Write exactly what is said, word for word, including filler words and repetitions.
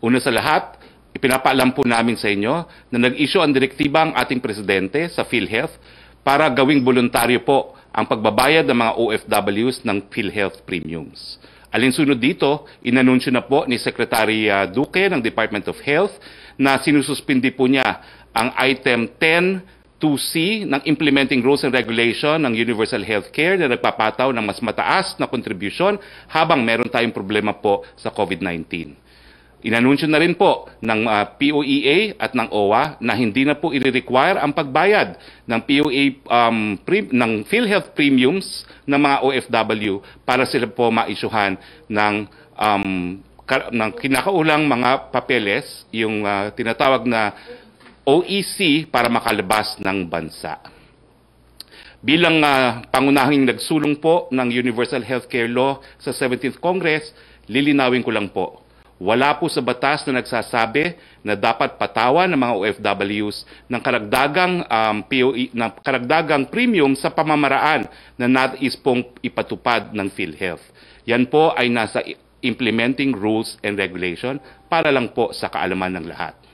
Una sa lahat, ipinapaalam po namin sa inyo na nag-issue ang direktiba ang ating presidente sa PhilHealth para gawing voluntaryo po ang pagbabayad ng mga O F Ws ng PhilHealth premiums. Alinsunod dito, inanunsyo na po ni Secretary uh, Duque ng Department of Health na sinususpindi po niya ang item ten two C ng Implementing Rules and Regulation ng Universal Healthcare na nagpapataw ng mas mataas na kontribusyon habang meron tayong problema po sa COVID nineteen. Inanunsyo na rin po ng uh, P O E A at ng O W A na hindi na po i-require ang pagbayad ng P O E A um, pre, ng PhilHealth premiums ng mga O F W para sila po maisyuhan ng, um, ka, ng kinakaulang mga papeles, yung uh, tinatawag na O E C para makalabas ng bansa. Bilang uh, pangunahing nagsulong po ng Universal Healthcare Law sa seventeenth Congress, lilinawin ko lang po. Wala po sa batas na nagsasabi na dapat patawan ng mga O F Ws ng karagdagang um, P O E, ng karagdagang premium sa pamamaraan na nais pong ipatupad ng PhilHealth. Yan po ay nasa Implementing Rules and Regulation para lang po sa kaalaman ng lahat.